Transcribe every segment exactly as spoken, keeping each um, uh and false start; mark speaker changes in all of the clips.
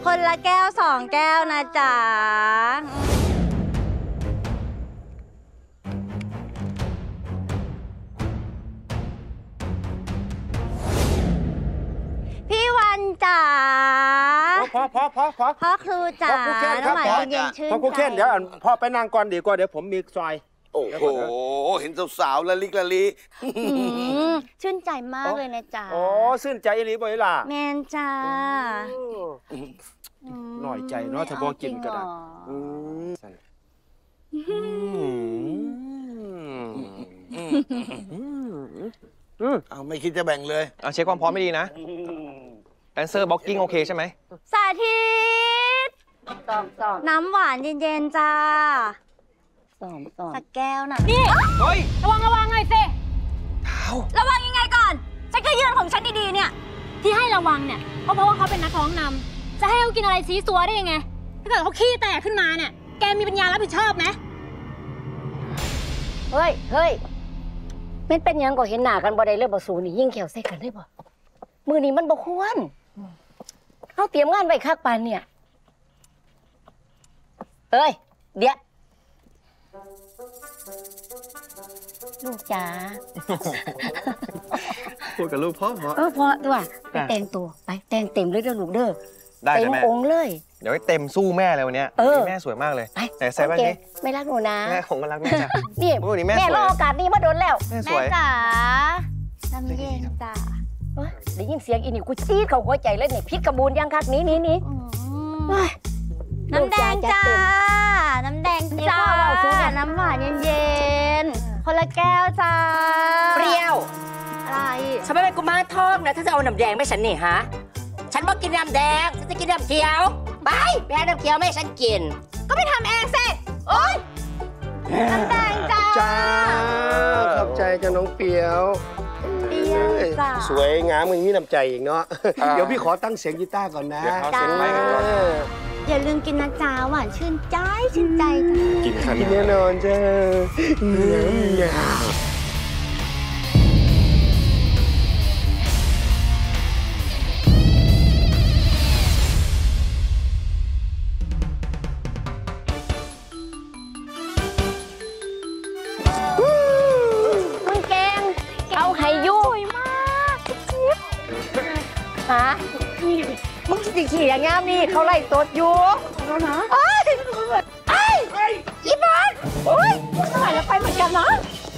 Speaker 1: คนละแก้วสองแก้วนะจ๊ะพี่วันจ๋า
Speaker 2: พอพอพอพอ
Speaker 1: พ่อครูจ๋าน้ำหวานเย็นชื่นใจ
Speaker 2: พ่อครูเคนเดี๋ยวพ่อไปนั่งก่อนดีกว่าเดี๋ยวผมมีซอย
Speaker 3: โอ้โหเห็นสาวๆละลิกละลี
Speaker 1: ชื่นใจมากเลยนะจ๊ะ
Speaker 2: โอ้ชื่นใจอีหลีบ่อยล่ะ
Speaker 1: แมนจ้า
Speaker 2: หน่อยใจเนาะถ้าบอกกินก็ได้
Speaker 3: เอาไม่คิดจะแบ่งเลย
Speaker 4: เอาเช็คความพร้อมไม่ดีนะแดนเซอร์บ็อกกิ้งโอเคใช่ไหม
Speaker 1: สาธิตน้ำหวานเย็นๆจ้าสองสองสักแก้วน่ะนี่
Speaker 4: เฮ้ย
Speaker 5: ระวังระวังหน่อยสิ
Speaker 4: เท้า
Speaker 1: ระวังยังไงก่อนฉันก็ยืนของฉันดีๆเนี่ย
Speaker 5: ที่ให้ระวังเนี่ยเพราะเพราะว่าเขาเป็นนักร้องนำจะให้เขากินอะไรซีซัวได้ยังไงถ้าเกิดเขาขี้แตกขึ้นมาเนี่ยแกมีปัญญารับผิดชอบไหม
Speaker 6: เฮ้ยเฮ้ยมันเป็นยังก็เห็นหน้ากันบ่ได้เลยบ่สูนี่ยิ่งแขวใส่กันได้บ่มือนี้มันบ่ควรเขาเตรียมงานไว้คักปานเนี่ยเอ้ยเดี๋ยวลูกจ๋า
Speaker 4: พูดกับลูกพ่อเพราะ
Speaker 6: เออพอตัวไปแต่งตัวไปแต่งเต็มเลยเด้อลูกเด้อ
Speaker 4: ได้
Speaker 6: เต็มองค์เลย
Speaker 4: เดี๋ยวให้เต็มสู้แม่เลยวันนี้แม่สวยมากเลย
Speaker 6: ไป
Speaker 4: แต่ใส่แว่นนี้
Speaker 6: ไม่รักหนูนะ
Speaker 4: แม่ของก็รักแม่จ้ะ
Speaker 6: นี่แม่รอโอกาสนี้มาโดนแล้ว
Speaker 4: แม่สวย
Speaker 1: จ๋าน้ำเย็นจ้า
Speaker 6: ได้ยินเสียงอีนี่กูจี๊ดเข้าหัวใจเลยนี่พิษกระบูนยังคักนี้นี้นี้
Speaker 1: น้ำแดงจ้าน้ำแดงจ้าน้ำหวานเย็นๆคนละแก้วจ้า
Speaker 6: เปรี้ยว
Speaker 1: อะไร
Speaker 6: ฉันไม่เป็นกุมารทองนะถ้าจะเอาน้ำแดงไม่ฉันนี่ฮะฉันบอกกินน้ำแดงฉันจะกินน้ำเขียวไปไปหาน้ำเขียวไม่ฉันกิน
Speaker 1: ก็ไปทำเองสิโอ๊ยน้ำแดงจ้า
Speaker 2: จ้าขอบใจจ้าน้องเปียว
Speaker 1: เปียวจ้า
Speaker 2: สวยงามอย่างนี้น้ำใจอีกเนาะเดี๋ยวพี่ขอตั้งเสียงกีตาร์ก่อนนะ
Speaker 1: จ้าอย่าลืมกินนะจ้าหวานชื่นใจชื่นใจ
Speaker 2: กินขันแน่นอนจ้า
Speaker 6: ฮะมึงสิขี่อย่างงามนี่เขาไล่ตดอยู่แล้วนะเอ้ยเอ้ยอีบอลโอ้ยทำไมเราไปเหมือนกันเนาะ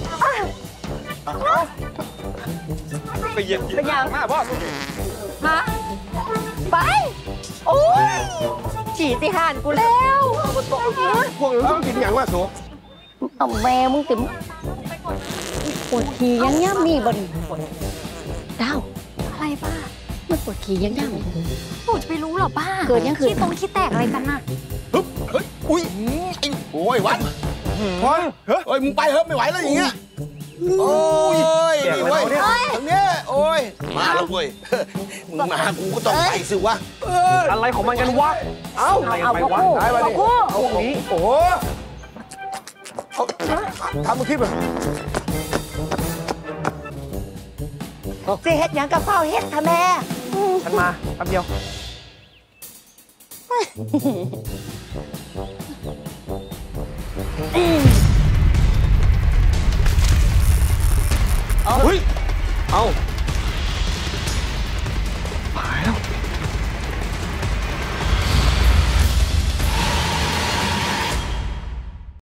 Speaker 4: ไปเหยียบ
Speaker 6: ไปยัง
Speaker 4: มาพ่อ
Speaker 6: ฮะไปโอ้ยขี่ติห่านกูแล้ว
Speaker 2: พวกเราต้องกินอย่างว่าโส
Speaker 6: เอาแม่มึงติ๋มปวดขี่ยังงามนี่บ่ดิดาว
Speaker 1: อะไรป้า
Speaker 6: มันปวดขี่ยังยัง
Speaker 1: หนูจะไปรู้หรอป้า
Speaker 6: เกิดยังคือ
Speaker 1: ขี้ตรงขี้แตกอะไรกันน่ะ
Speaker 3: ฮึบเฮ้ยอุ้ยโอ้ยวัด
Speaker 2: เฮ้ย
Speaker 3: เฮ้ยมึงไปเฮ้ยไม่ไหวแล้วอย่างเงี้ยโอ้ยนี่เว้ยตรงนี้โอ้ยมาแล้วเว้ยมึงมากูก็ต้องไปสิวะ
Speaker 4: อะไรของมันกันวะ
Speaker 2: เอ้า
Speaker 6: เอาไปวะ
Speaker 2: ได้มาดิ
Speaker 6: เอา
Speaker 2: อย่างนี้โอ้โหทำมึงคิดแบบ
Speaker 6: สิเฮ็ดยังกับเฝ้าเฮ็ดทำแม่
Speaker 4: ฉันมาแป๊บเดียว
Speaker 2: เฮ้ยเอา